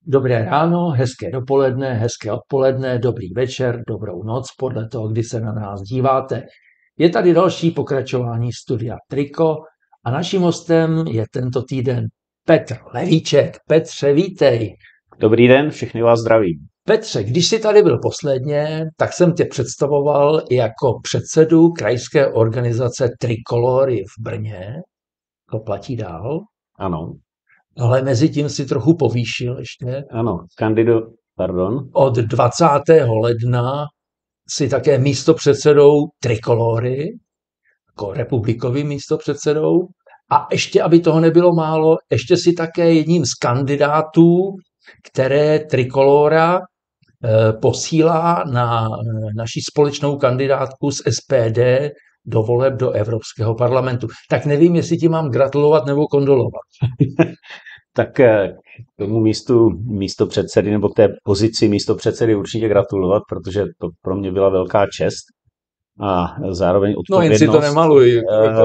Dobré ráno, hezké dopoledne, hezké odpoledne, dobrý večer, dobrou noc, podle toho, kdy se na nás díváte. Je tady další pokračování studia Triko a naším hostem je tento týden Petr Levíček. Petře, vítej. Dobrý den, všechny vás zdravím. Petře, když jsi tady byl posledně, tak jsem tě představoval jako předsedu krajské organizace Trikolory v Brně. To platí dál. Ano. Ale mezi tím si trochu povýšil ještě. Ano, Od 20. ledna si také místopředsedou Trikolory, jako republikovým místopředsedou. A ještě, aby toho nebylo málo, ještě si také jedním z kandidátů, které Trikolora posílá na naši společnou kandidátku z SPD do voleb do Evropského parlamentu. Tak nevím, jestli ti mám gratulovat nebo kondolovat. Tak k tomu místopředsedy nebo k té pozici místopředsedy určitě gratulovat, protože to pro mě byla velká čest a zároveň odpovědnost. No jen si to nemaluj.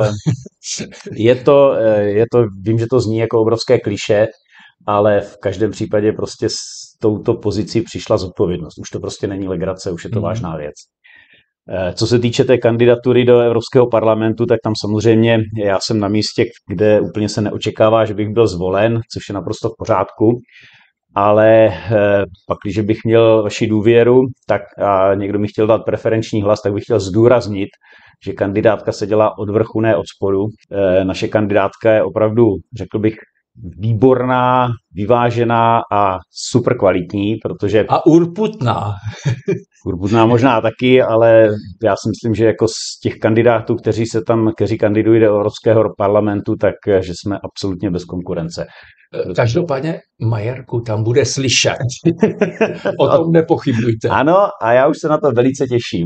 Je to, vím, že to zní jako obrovské klišé, ale v každém případě prostě s touto pozicí přišla zodpovědnost. Už to prostě není legrace, už je to vážná věc. Co se týče té kandidatury do Evropského parlamentu, tak tam samozřejmě já jsem na místě, kde úplně se neočekává, že bych byl zvolen, což je naprosto v pořádku, ale pak, když bych měl vaši důvěru, tak a někdo mi chtěl dát preferenční hlas, tak bych chtěl zdůraznit, že kandidátka se dělá od vrchu, ne od spodu. Naše kandidátka je opravdu, řekl bych, výborná, vyvážená a super kvalitní, protože... A urputná. Urputná možná taky, ale já si myslím, že jako z těch kandidátů, kteří kandidují do Evropského parlamentu, tak že jsme absolutně bez konkurence. Každopádně Majerku tam bude slyšet. O tom nepochybujte. Ano, a já už se na to velice těším.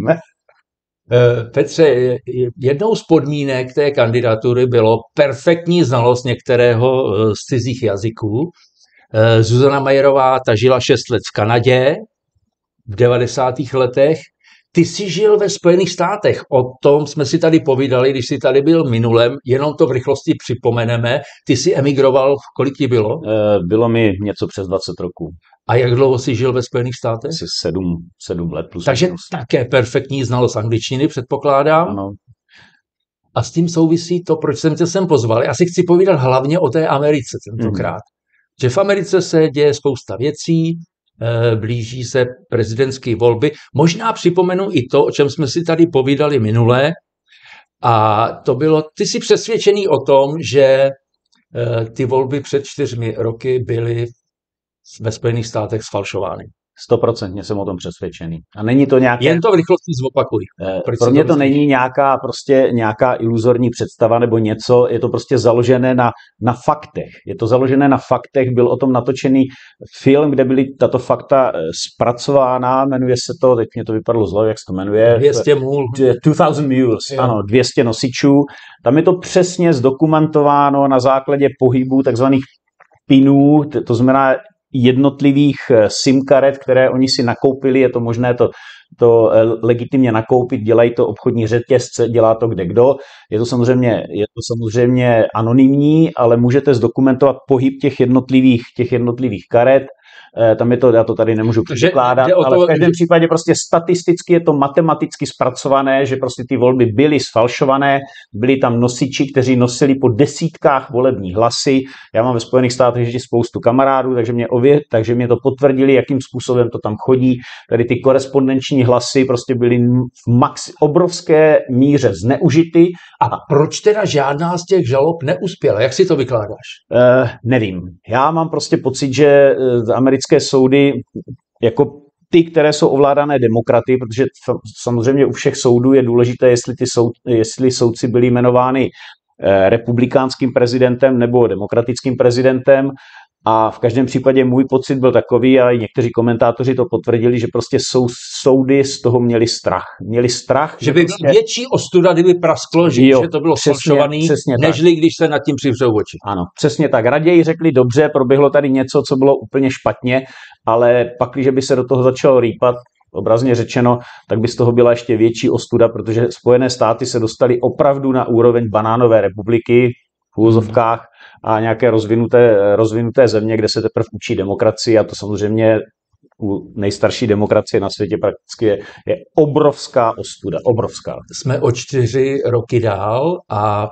Petře, jednou z podmínek té kandidatury bylo perfektní znalost některého z cizích jazyků. Zuzana Majerová ta žila 6 let v Kanadě v 90. letech. Ty jsi žil ve Spojených státech, o tom jsme si tady povídali, když jsi tady byl minulem, jenom to v rychlosti připomeneme. Ty jsi emigroval, kolik ti bylo? Bylo mi něco přes 20 roků. A jak dlouho jsi žil ve Spojených státech? Asi 7 let plus. Takže také perfektní znalost angličtiny, předpokládám. Ano. A s tím souvisí to, proč jsem tě sem pozval. Já si chci povídat hlavně o té Americe tentokrát. Že v Americe se děje spousta věcí, blíží se prezidentské volby. Možná připomenu i to, o čem jsme si tady povídali minule. A to bylo, ty jsi přesvědčený o tom, že ty volby před 4 roky byly ve Spojených státech sfalšovány. 100% jsem o tom přesvědčený. A není to nějaké... Jen to v rychlosti zopakuj. Pro mě to není nějaká iluzorní představa nebo něco, je to prostě založené na faktech. Je to založené na faktech, byl o tom natočený film, kde byly tato fakta zpracována, jmenuje se to, teď mě to vypadlo zlo, jak se to jmenuje. 200 mul. 2000 mules, ano, 200 nosičů. Tam je to přesně zdokumentováno na základě pohybu takzvaných pinů, to znamená jednotlivých SIM karet, které oni si nakoupili, je to možné to legitimně nakoupit, dělají to obchodní řetězce, dělá to kdekdo. Je to samozřejmě anonymní, ale můžete zdokumentovat pohyb těch jednotlivých karet. Tam je to, já to tady nemůžu překládat, ale v každém případě prostě statisticky je to matematicky zpracované, že prostě ty volby byly sfalšované, byli tam nosiči, kteří nosili po desítkách volebních hlasy. Já mám ve Spojených státech ještě spoustu kamarádů, takže mě to potvrdili, jakým způsobem to tam chodí. Tady ty korespondenční hlasy prostě byly v obrovské míře zneužity. A proč teda žádná z těch žalob neuspěla? Jak si to vykládáš? Nevím. Já mám prostě pocit, že americké soudy, jako ty, které jsou ovládané demokraty, protože samozřejmě u všech soudů je důležité, jestli soudci byli jmenováni republikánským prezidentem nebo demokratickým prezidentem. A v každém případě můj pocit byl takový, a i někteří komentátoři to potvrdili, že prostě soudy z toho měli strach. Že by byla větší ostuda, kdyby prasklo, že to bylo falšovaný, nežli když se nad tím přivřou oči. Ano, přesně tak. Raději řekli, dobře, proběhlo tady něco, co bylo úplně špatně, ale pak, když by se do toho začalo rýpat, obrazně řečeno, tak by z toho byla ještě větší ostuda, protože Spojené státy se dostaly opravdu na úroveň banánové republiky, v úvozovkách, a nějaké rozvinuté země, kde se teprve učí demokracii, a to samozřejmě u nejstarší demokracie na světě prakticky je obrovská ostuda, obrovská. Jsme o 4 roky dál a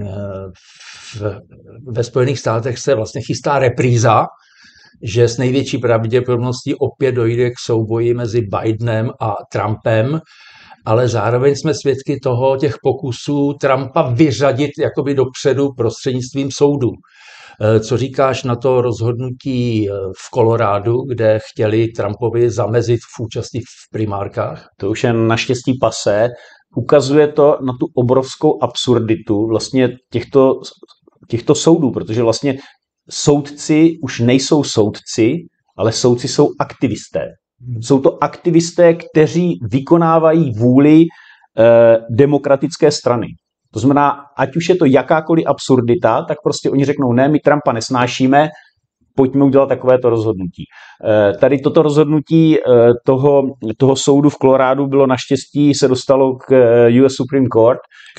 ve Spojených státech se vlastně chystá repríza, že s největší pravděpodobností opět dojde k souboji mezi Bidenem a Trumpem, ale zároveň jsme svědky těch pokusů Trumpa vyřadit jakoby dopředu prostřednictvím soudu. Co říkáš na to rozhodnutí v Kolorádu, kde chtěli Trumpovi zamezit v účasti v primárkách? To už je naštěstí pasé. Ukazuje to na tu obrovskou absurditu vlastně těchto soudů, protože vlastně soudci už nejsou soudci, ale soudci jsou aktivisté. Jsou to aktivisté, kteří vykonávají vůli demokratické strany. To znamená, ať už je to jakákoliv absurdita, tak prostě oni řeknou, ne, my Trumpa nesnášíme, pojďme udělat takovéto rozhodnutí. Tady toto rozhodnutí toho soudu v Kolorádu bylo naštěstí, se dostalo k US Supreme Court,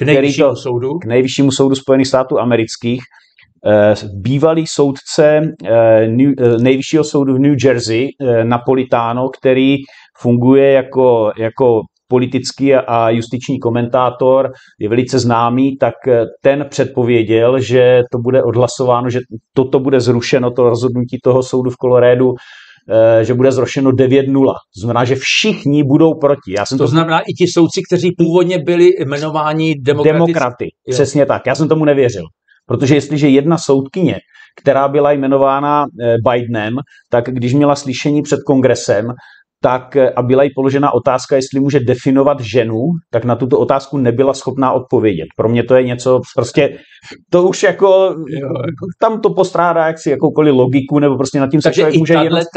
k nejvyššímu soudu Spojených států amerických. Bývalý soudce nejvyššího soudu v New Jersey, Napolitano, který funguje jako politický a justiční komentátor, je velice známý, tak ten předpověděl, že to bude odhlasováno, že toto bude zrušeno, to rozhodnutí toho soudu v Kolorádu, že bude zrušeno 9-0. To znamená, že všichni budou proti. To znamená i ti soudci, kteří původně byli jmenováni demokraty. Přesně tak. Já jsem tomu nevěřil. Protože jestliže jedna soudkyně, která byla jmenována Bidenem, tak když měla slyšení před kongresem, tak a byla jí položena otázka, jestli může definovat ženu, tak na tuto otázku nebyla schopná odpovědět. Pro mě to je něco, prostě to už jako tam to postrádá jaksi jakoukoliv logiku, nebo prostě nad tím se člověk může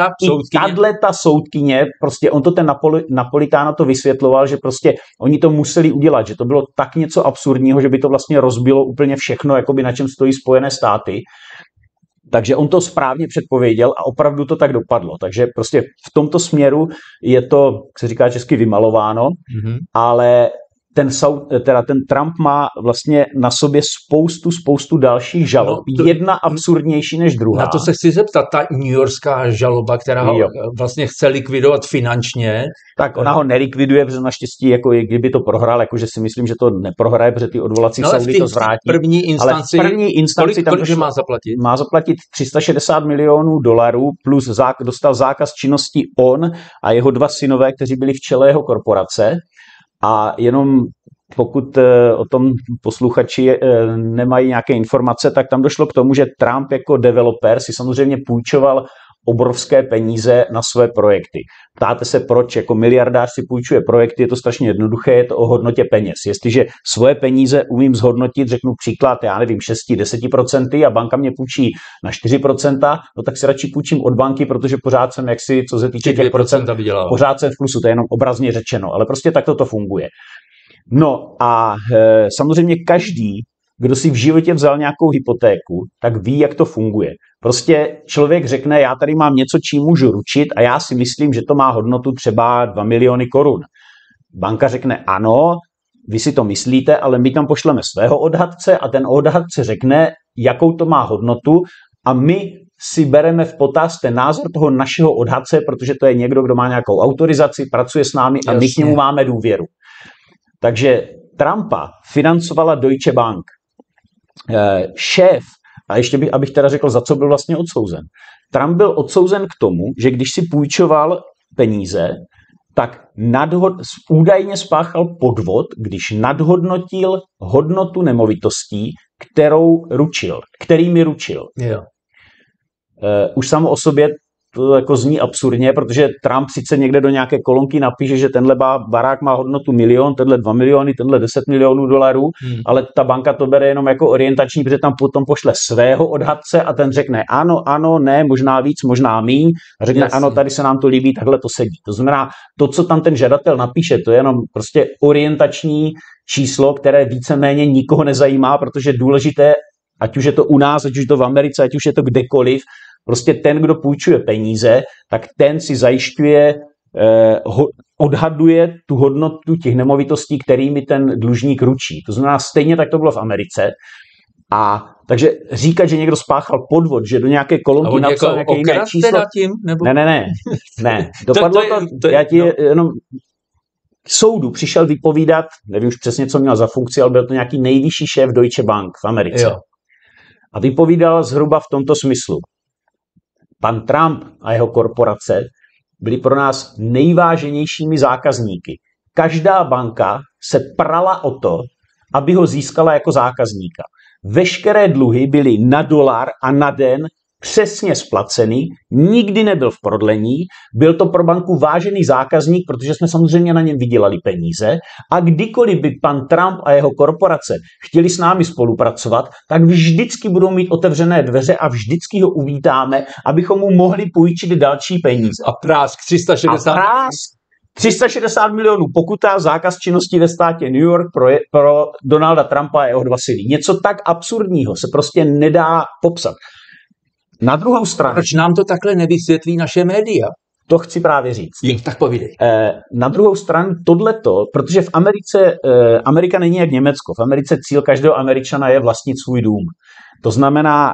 ta soudkyně, prostě on to ten Napolitano to vysvětloval, že prostě oni to museli udělat, že to bylo tak něco absurdního, že by to vlastně rozbilo úplně všechno, jakoby na čem stojí Spojené státy. Takže on to správně předpověděl a opravdu to tak dopadlo. Takže prostě v tomto směru je to, jak se říká česky, vymalováno, ale ten Trump má vlastně na sobě spoustu dalších žalob. Jedna absurdnější než druhá. Na to se chci zeptat, ta newyorská žaloba, která ho vlastně chce likvidovat finančně. Tak ona ho nelikviduje, protože naštěstí, jako kdyby to prohrál, jakože si myslím, že to neprohraje, protože ty odvolací soudy to zvrátí. V první instanci kolik má zaplatit? Má zaplatit $360 milionů plus dostal zákaz činnosti on a jeho 2 synové, kteří byli v čele jeho korporace. A jenom pokud o tom posluchači nemají nějaké informace, tak tam došlo k tomu, že Trump jako developer si samozřejmě půjčoval obrovské peníze na své projekty. Ptáte se, proč jako miliardář si půjčuje projekty, je to strašně jednoduché, je to o hodnotě peněz. Jestliže svoje peníze umím zhodnotit, řeknu příklad, já nevím, 6-10% a banka mě půjčí na 4%, no tak si radši půjčím od banky, protože pořád jsem jaksi, co se týče těch procent, pořád jsem v plusu, to je jenom obrazně řečeno, ale prostě takto to funguje. No a samozřejmě každý, kdo si v životě vzal nějakou hypotéku, tak ví, jak to funguje. Prostě člověk řekne, já tady mám něco, čím můžu ručit a já si myslím, že to má hodnotu třeba 2 miliony korun. Banka řekne, ano, vy si to myslíte, ale my tam pošleme svého odhadce a ten odhadce řekne, jakou to má hodnotu a my si bereme v potaz ten názor toho našeho odhadce, protože to je někdo, kdo má nějakou autorizaci, pracuje s námi a my k němu máme důvěru. Takže Trumpa financovala Deutsche Bank. Šéf, a ještě abych teda řekl, za co byl vlastně odsouzen. Trump byl odsouzen k tomu, že když si půjčoval peníze, tak údajně spáchal podvod, když nadhodnotil hodnotu nemovitostí, kterými ručil. Jo. Už samo o sobě to jako zní absurdně, protože Trump sice někde do nějaké kolonky napíše, že tenhle barák má hodnotu 1 milion, tenhle 2 miliony, tenhle 10 milionů dolarů, ale ta banka to bere jenom jako orientační, protože tam potom pošle svého odhadce a ten řekne ano, ne, možná víc, možná míň a řekne ano, tady se nám to líbí, takhle to sedí. To znamená, to, co tam ten žadatel napíše, to je jenom prostě orientační číslo, které víceméně nikoho nezajímá, protože důležité, ať už je to u nás, ať už je to v Americe, ať už je to kdekoliv, prostě ten, kdo půjčuje peníze, tak ten si zajišťuje, odhaduje tu hodnotu těch nemovitostí, kterými ten dlužník ručí. To znamená, stejně tak to bylo v Americe. A takže říkat, že někdo spáchal podvod, že do nějaké kolonky napsal nějaké jiné číslo. Tím, nebo? Ne. Dopadlo to já ti jenom k soudu přišel vypovídat, nevím už přesně, co měl za funkci, ale byl to nějaký nejvyšší šéf Deutsche Bank v Americe. Jo. A vypovídal zhruba v tomto smyslu. Pan Trump a jeho korporace byli pro nás nejváženějšími zákazníky. Každá banka se prala o to, aby ho získala jako zákazníka. Veškeré dluhy byly na dolar a na den přesně splacený, nikdy nebyl v prodlení, byl to pro banku vážený zákazník, protože jsme samozřejmě na něm vydělali peníze a kdykoliv by pan Trump a jeho korporace chtěli s námi spolupracovat, tak vždycky budou mít otevřené dveře a vždycky ho uvítáme, abychom mu mohli půjčit další peníze. A prásk 360 milionů pokuta, zákaz činnosti ve státě New York pro Donalda Trumpa a jeho dva syny. Něco tak absurdního se prostě nedá popsat. Na druhou stranu... Proč nám to takhle nevysvětlí naše média? To chci právě říct. Tak povídej. Na druhou stranu tohleto, protože v Americe, Amerika není jak Německo. V Americe cíl každého Američana je vlastnit svůj dům. To znamená,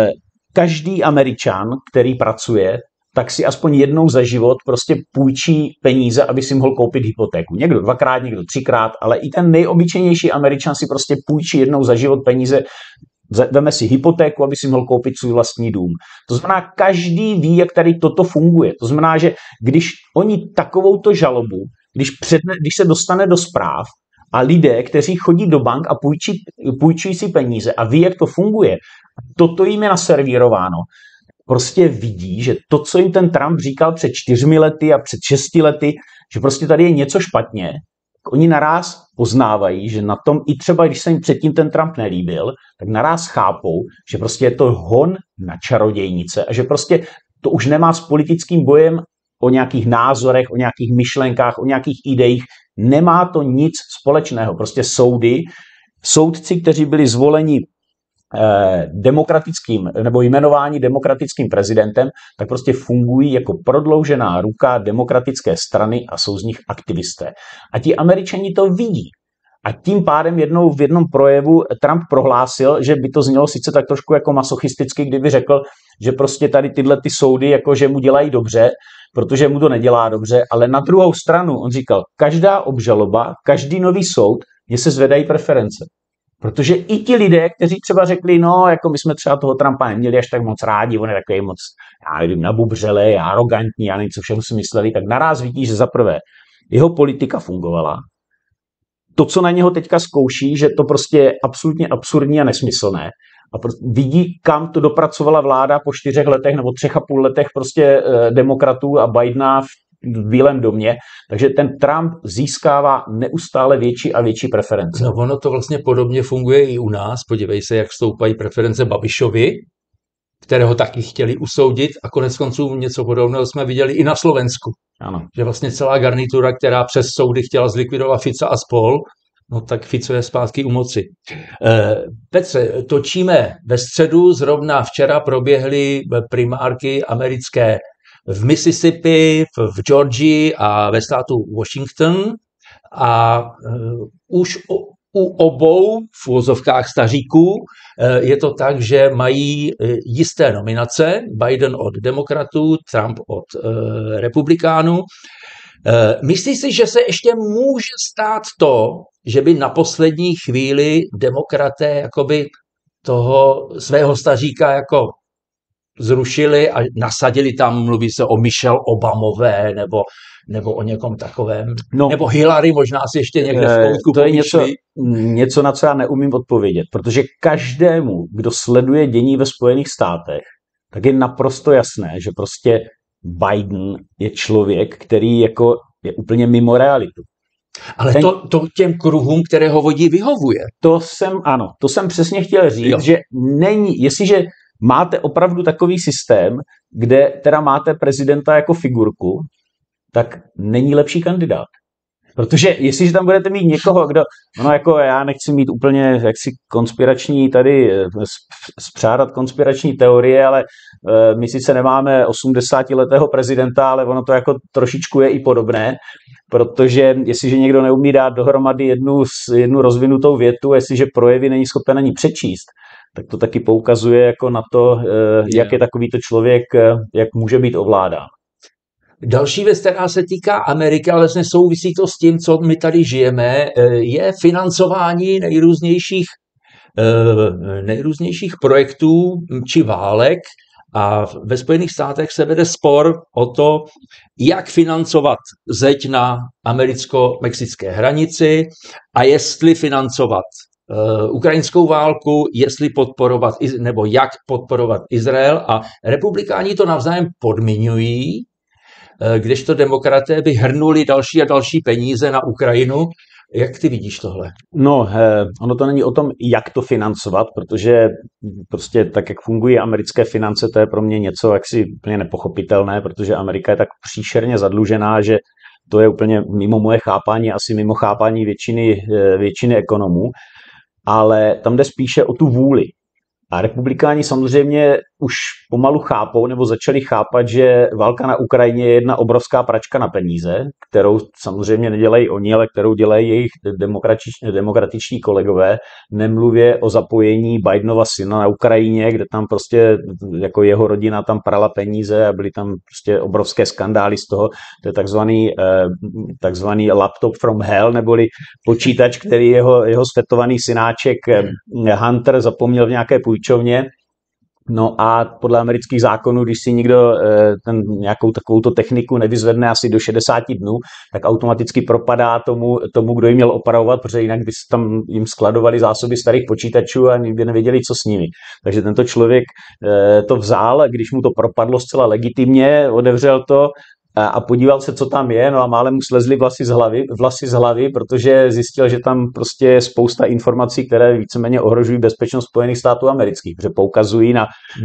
každý Američan, který pracuje, tak si aspoň jednou za život prostě půjčí peníze, aby si mohl koupit hypotéku. Někdo dvakrát, někdo třikrát, ale i ten nejobyčejnější Američan si prostě půjčí jednou za život peníze, veme si hypotéku, aby si mohl koupit svůj vlastní dům. To znamená, každý ví, jak tady toto funguje. To znamená, že když oni takovouto žalobu, když se dostane do zpráv a lidé, kteří chodí do bank a půjčují si peníze a ví, jak to funguje, toto jim je naservírováno, prostě vidí, že to, co jim ten Trump říkal před 4 lety a před 6 lety, že prostě tady je něco špatně, oni naráz poznávají, že na tom, i třeba když se jim předtím ten Trump nelíbil, tak naráz chápou, že prostě je to hon na čarodějnice a že prostě to už nemá s politickým bojem o nějakých názorech, o nějakých myšlenkách, o nějakých ideích, nemá to nic společného. Prostě soudci, kteří byli zvoleni demokratickým nebo jmenováni demokratickým prezidentem, tak prostě fungují jako prodloužená ruka demokratické strany a jsou z nich aktivisté. A ti Američani to vidí. A tím pádem v jednom projevu Trump prohlásil, že by to znělo sice tak trošku jako masochisticky, kdyby řekl, že prostě tady tyhle ty soudy jakože mu dělají dobře, protože mu to nedělá dobře, ale na druhou stranu on říkal, každá obžaloba, každý nový soud, mně se zvedají preference. Protože i ti lidé, kteří třeba řekli, no, jako my jsme třeba toho Trumpa neměli až tak moc rádi, on je takový moc, já nevím, nabubřelej, arrogantní, já nevím, co všechno si mysleli, tak naráz vidí, že zaprvé jeho politika fungovala. To, co na něho teďka zkouší, že to prostě je absolutně absurdní a nesmyslné. A vidí, kam to dopracovala vláda po 4 letech nebo 3,5 letech prostě demokratů a Bidena v Bílém domě, takže ten Trump získává neustále větší a větší preference. No ono to vlastně podobně funguje i u nás. Podívej se, jak stoupají preference Babišovi, kterého taky chtěli usoudit a konec konců něco podobného jsme viděli i na Slovensku. Ano. Že vlastně celá garnitura, která přes soudy chtěla zlikvidovat Fica a spol, no tak Fico je zpátky u moci. Petře, točíme ve středu, zrovna včera proběhly primárky americké v Mississippi, v Georgii a ve státu Washington a už u obou v uvozovkách staříků je to tak, že mají jisté nominace, Biden od demokratů, Trump od republikánů. Myslíš si, že se ještě může stát to, že by na poslední chvíli demokraté jakoby toho svého staříka jako zrušili a nasadili tam, mluví se o Michelle Obamové nebo o někom takovém, nebo Hillary možná si ještě někde v koutku to je něco, na co já neumím odpovědět, protože každému, kdo sleduje dění ve Spojených státech, tak je naprosto jasné, že prostě Biden je člověk, který jako je úplně mimo realitu. Ale to těm kruhům, které ho vodí, vyhovuje. To jsem přesně chtěl říct, že není, jestliže máte opravdu takový systém, kde teda máte prezidenta jako figurku, tak není lepší kandidát. Protože jestliže tam budete mít někoho, kdo, jako já nechci mít úplně jaksi konspirační tady, spřádat konspirační teorie, ale my sice nemáme 80letého prezidenta, ale ono to jako trošičku je i podobné, protože jestliže někdo neumí dát dohromady jednu rozvinutou větu, jestliže projevy není schopen ani přečíst, tak to taky poukazuje jako na to, jak je takovýto člověk, jak může být ovládán. Další věc, která se týká Ameriky, ale vlastně souvisí to s tím, co my tady žijeme, je financování nejrůznějších projektů či válek. A ve Spojených státech se vede spor o to, jak financovat zeď na americko-mexické hranici a jestli financovat ukrajinskou válku, jestli podporovat, nebo jak podporovat Izrael. A republikáni to navzájem podmiňují, kdežto demokraté by hrnuli další a další peníze na Ukrajinu. Jak ty vidíš tohle? No, ono to není o tom, jak to financovat, protože prostě tak, jak fungují americké finance, to je pro mě něco jaksi úplně nepochopitelné, protože Amerika je tak příšerně zadlužená, že to je úplně mimo moje chápání, asi mimo chápání většiny ekonomů, ale tam jde spíše o tu vůli. A republikáni samozřejmě už pomalu chápou, nebo začali chápat, že válka na Ukrajině je jedna obrovská pračka na peníze, kterou samozřejmě nedělají oni, ale kterou dělají jejich demokratičtí kolegové. Nemluvě o zapojení Bidenova syna na Ukrajině, kde tam prostě jako jeho rodina tam prala peníze a byly tam prostě obrovské skandály z toho. To je takzvaný laptop from hell, neboli počítač, který jeho svetovaný synáček Hunter zapomněl v nějaké půjčovně. No a podle amerických zákonů, když si někdo nějakou takovouto techniku nevyzvedne asi do 60 dnů, tak automaticky propadá tomu, kdo ji měl opravovat, protože jinak by tam jim skladovali zásoby starých počítačů a nikdy nevěděli, co s nimi. Takže tento člověk to vzal, když mu to propadlo zcela legitimně, otevřel to a podíval se, co tam je, no a málem mu slezly vlasy z hlavy, protože zjistil, že tam prostě je spousta informací, které víceméně ohrožují bezpečnost Spojených států amerických, protože poukazují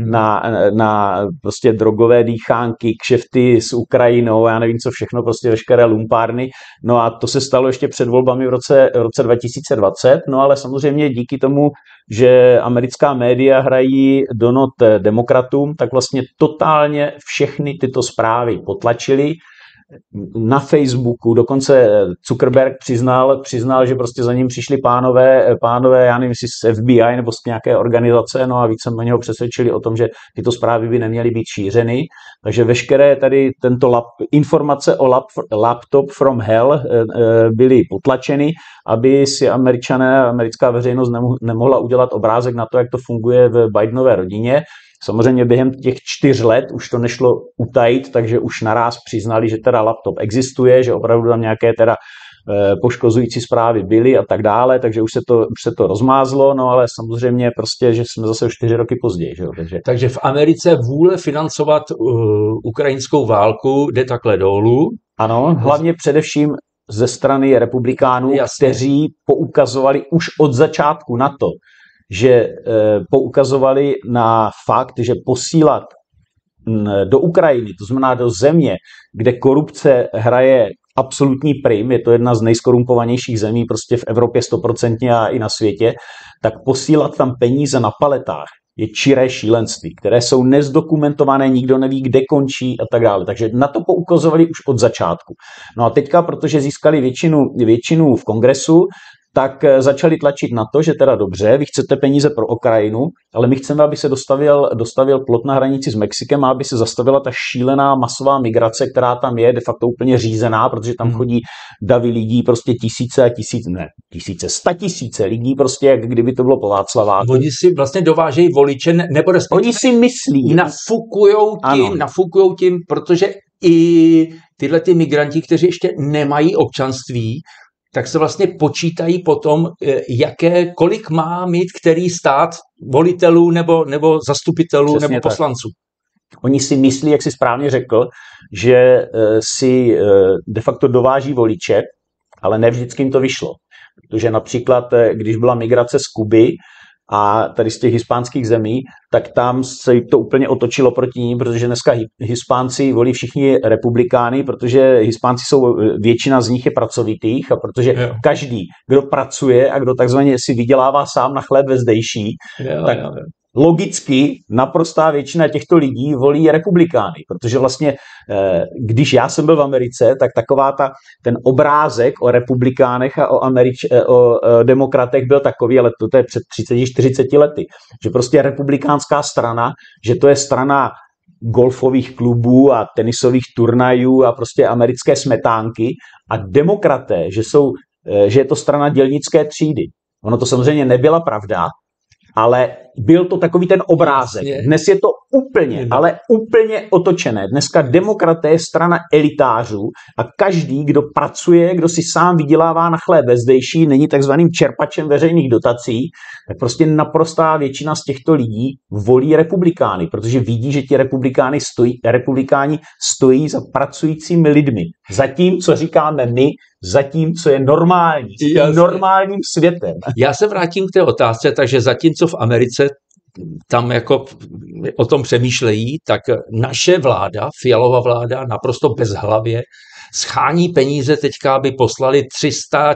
na prostě drogové dýchánky, kšefty s Ukrajinou, já nevím co všechno, prostě veškeré lumpárny. No a to se stalo ještě před volbami v roce 2020, no ale samozřejmě díky tomu, že americká média hrají do not demokratům, tak vlastně totálně všechny tyto zprávy potlačili. Na Facebooku dokonce Zuckerberg přiznal, že prostě za ním přišli pánové, já nevím, jestli z FBI nebo z nějaké organizace, no a víceméně ho přesvědčili o tom, že tyto zprávy by neměly být šířeny. Takže veškeré tady informace o laptop from hell byly potlačeny, aby si americká veřejnost nemohla udělat obrázek na to, jak to funguje v Bidenové rodině. Samozřejmě během těch 4 let už to nešlo utajit, takže už naráz přiznali, že teda laptop existuje, že opravdu tam nějaké teda poškozující zprávy byly a tak dále, takže už se to rozmázlo, no ale samozřejmě prostě, že jsme zase 4 roky později. Že? Takže v Americe vůle financovat ukrajinskou válku jde takhle dolů. Ano, hlavně především ze strany republikánů, kteří poukazovali už od začátku na to, že poukazovali na fakt, že posílat do Ukrajiny, to znamená do země, kde korupce hraje absolutní prim, je to jedna z nejskorumpovanějších zemí prostě v Evropě 100% a i na světě, tak posílat tam peníze na paletách je čiré šílenství, které jsou nezdokumentované, nikdo neví, kde končí a tak dále. Takže na to poukazovali už od začátku. No a teďka, protože získali většinu v kongresu, tak začali tlačit na to, že teda dobře, vy chcete peníze pro Ukrajinu, ale my chceme, aby se dostavil plot na hranici s Mexikem a aby se zastavila ta šílená masová migrace, která tam je de facto úplně řízená, protože tam chodí davy lidí, prostě statisíce lidí, prostě jak kdyby to bylo po Václaváku. Oni si vlastně dovážejí voliče, nebo oni si myslí. Nafukujou tím, protože i tyhle ty migranti, kteří ještě nemají občanství, tak se vlastně počítají potom, kolik má mít který stát volitelů nebo zastupitelů. Přesně nebo poslanců. Tak. Oni si myslí, jak si správně řekl, že si de facto dováží voliče, ale ne vždycky jim to vyšlo. Protože například, když byla migrace z Kuby a tady z těch hispánských zemí, tak tam se to úplně otočilo proti ním, protože dneska Hispánci volí všichni republikány, protože Hispánci většina z nich je pracovitých a protože každý, kdo pracuje a kdo takzvaně si vydělává sám na chléb ve zdejší, tak logicky naprostá většina těchto lidí volí republikány, protože vlastně, když já jsem byl v Americe, tak ten obrázek o republikánech a o demokratech byl takový, ale to je před 30-40 lety, že prostě republikánská strana, že to je strana golfových klubů a tenisových turnajů a prostě americké smetánky a demokraté, že je to strana dělnické třídy. Ono to samozřejmě nebyla pravda, ale byl to takový ten obrázek. Dnes je to ale úplně otočené. Dneska demokraté je strana elitářů a každý, kdo pracuje, kdo si sám vydělává na chléb vezdejší, není takzvaným čerpačem veřejných dotací, tak prostě naprostá většina z těchto lidí volí republikány, protože vidí, že ti republikáni stojí za pracujícími lidmi. Za tím, co říkáme my, za tím, co je normální, normálním světem. Já se vrátím k té otázce, takže zatímco v Americe tam jako o tom přemýšlejí, tak naše vláda, Fialova vláda, naprosto bezhlavě schání peníze teďka, aby poslali 300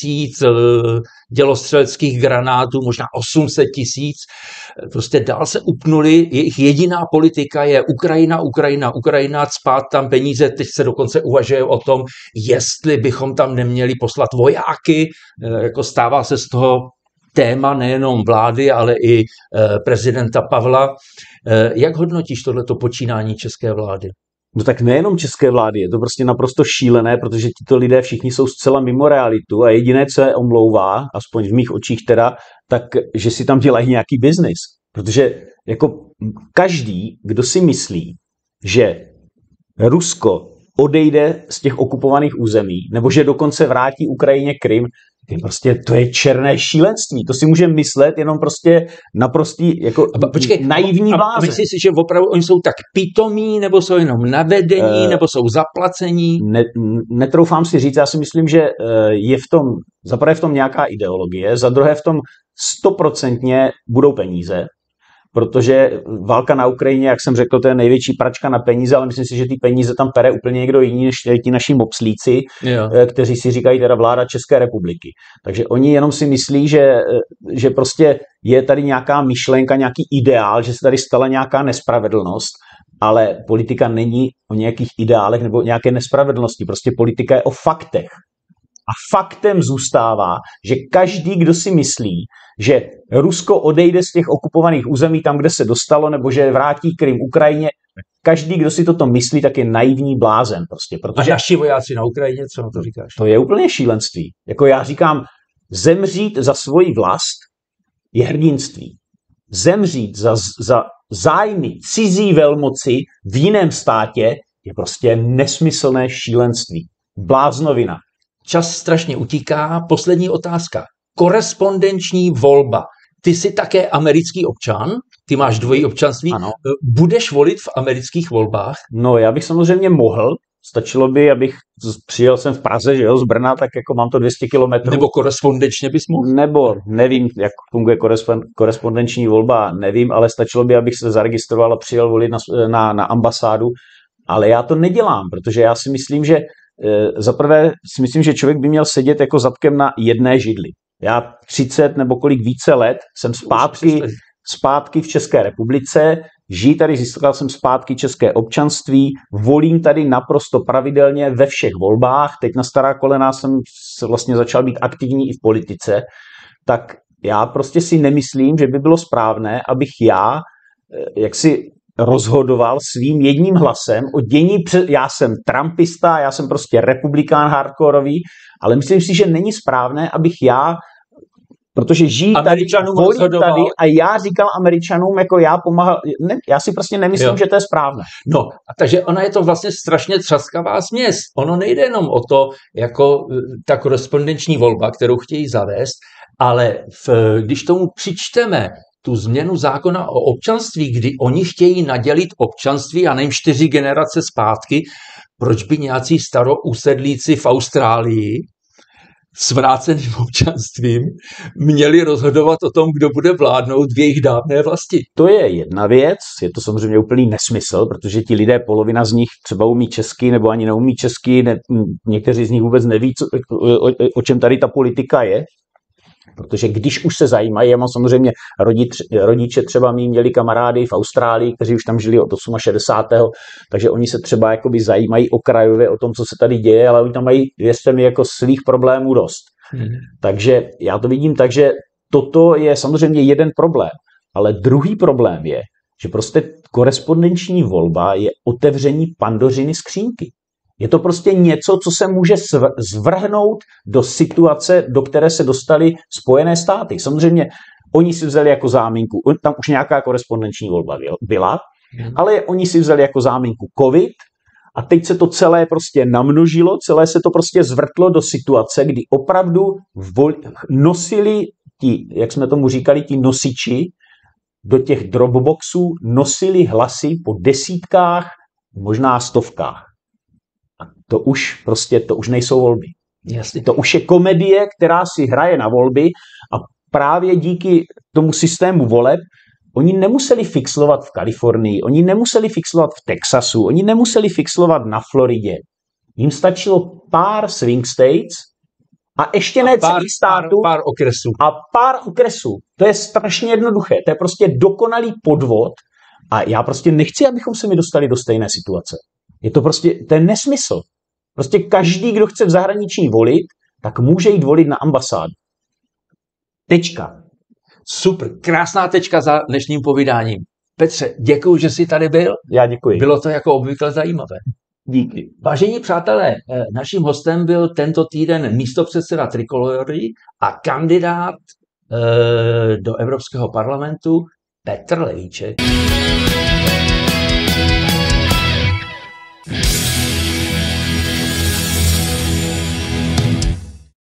000 dělostřeleckých granátů, možná 800 000. Prostě dál se upnuli, jejich jediná politika je Ukrajina, cpát tam peníze, teď se dokonce uvažuje o tom, jestli bychom tam neměli poslat vojáky, jako stává se z toho téma nejenom vlády, ale i prezidenta Pavla. Jak hodnotíš tohleto počínání české vlády? No tak nejenom české vlády, je to prostě naprosto šílené, protože tito lidé všichni jsou zcela mimo realitu a jediné, co je omlouvá, aspoň v mých očích teda, tak, že si tam dělají nějaký biznis. Protože jako každý, kdo si myslí, že Rusko odejde z těch okupovaných území, nebo že dokonce vrátí Ukrajině Krym, to je černé šílenství. To si můžeme myslet jenom prostě naprostý jako naivní blázen. A myslíš si, že opravdu oni jsou tak pitomí, nebo jsou jenom navedení, nebo jsou zaplacení? Netroufám si říct, já si myslím, že je za prvé v tom nějaká ideologie, za druhé v tom 100% budou peníze, protože válka na Ukrajině, jak jsem řekl, to je největší pračka na peníze, ale myslím si, že ty peníze tam pere úplně někdo jiný, než ti naši mopslíci, kteří si říkají teda vláda České republiky. Takže oni jenom si myslí, že prostě je tady nějaká myšlenka, nějaký ideál, že se tady stala nějaká nespravedlnost, ale politika není o nějakých ideálech nebo nějaké nespravedlnosti. Prostě politika je o faktech. A faktem zůstává, že každý, kdo si myslí, že Rusko odejde z těch okupovaných území tam, kde se dostalo, nebo že vrátí Krym Ukrajině, každý, kdo si toto myslí, tak je naivní blázen. Prostě, protože a naši vojáci na Ukrajině, co na to říkáš? To je úplně šílenství. Jako já říkám, zemřít za svoji vlast je hrdinství. Zemřít za zájmy cizí velmoci v jiném státě je prostě nesmyslné šílenství. Bláznovina. Čas strašně utíká. Poslední otázka. Korespondenční volba. Ty jsi také americký občan, ty máš dvojí občanství. Ano. Budeš volit v amerických volbách? No, já bych samozřejmě mohl. Stačilo by, přijel jsem v Praze, že jo, z Brna, tak jako mám to 200 kilometrů. Nebo korespondenčně bys mohl? Nebo nevím, jak funguje korespondenční volba, nevím, ale stačilo by, abych se zaregistroval a přijel volit na ambasádu. Ale já to nedělám, protože já si myslím, že zaprvé si myslím, že člověk by měl sedět jako zadkem na jedné židli. Já 30 nebo kolik více let jsem zpátky v České republice, žiji tady, získal jsem zpátky české občanství, volím tady naprosto pravidelně ve všech volbách, teď na stará kolena jsem vlastně začal být aktivní i v politice, tak já prostě si nemyslím, že by bylo správné, abych já jaksi rozhodoval svým jedním hlasem o dění. Já jsem trumpista, já jsem prostě republikán hardkorový, ale myslím si, že není správné, abych já, protože žijí tady, volí tady a já říkal Američanům, jako já pomáhal, já si prostě nemyslím, že to je správné. No, a takže ona je to vlastně strašně třaskavá směs. Ono nejde jenom o to, jako ta korespondenční volba, kterou chtějí zavést, ale když tomu přičteme tu změnu zákona o občanství, kdy oni chtějí nadělit občanství a nevím 4 generace zpátky, proč by nějací starousedlíci v Austrálii s vráceným občanstvím měli rozhodovat o tom, kdo bude vládnout v jejich dávné vlasti. To je jedna věc, je to samozřejmě úplný nesmysl, protože ti lidé, polovina z nich třeba umí česky nebo ani neumí česky, někteří z nich vůbec neví, o čem tady ta politika je. Protože když už se zajímají, já mám samozřejmě rodiče třeba mý měli kamarády v Austrálii, kteří už tam žili od 68. Takže oni se třeba jakoby zajímají okrajově o tom, co se tady děje, ale oni tam mají, věřte mi, jako svých problémů dost. Takže já to vidím tak, že toto je samozřejmě jeden problém, ale druhý problém je, že prostě korespondenční volba je otevření Pandořiny skřínky. Je to prostě něco, co se může zvrhnout do situace, do které se dostaly Spojené státy. Samozřejmě oni si vzali jako záminku, tam už nějaká korespondenční volba byla, ale oni si vzali jako záminku COVID a teď se to celé prostě namnožilo, celé se to prostě zvrtlo do situace, kdy opravdu nosili ti, jak jsme tomu říkali, ti nosiči do těch dropboxů nosili hlasy po desítkách, možná stovkách. A to už nejsou volby. Jasně. To už je komedie, která si hraje na volby a právě díky tomu systému voleb oni nemuseli fixlovat v Kalifornii, oni nemuseli fixlovat v Texasu, oni nemuseli fixlovat na Floridě. Jim stačilo pár swing states a ještě ne celý států pár okresů. A pár okresů. To je strašně jednoduché. To je prostě dokonalý podvod a já prostě nechci, abychom se mi dostali do stejné situace. To je nesmysl. Prostě každý, kdo chce v zahraničí volit, tak může jít volit na ambasádu. Tečka. Super, krásná tečka za dnešním povídáním. Petře, děkuji, že jsi tady byl. Já děkuji. Bylo to jako obvykle zajímavé. Díky. Vážení přátelé, naším hostem byl tento týden místopředseda Trikolory a kandidát do Evropského parlamentu Petr Levíček.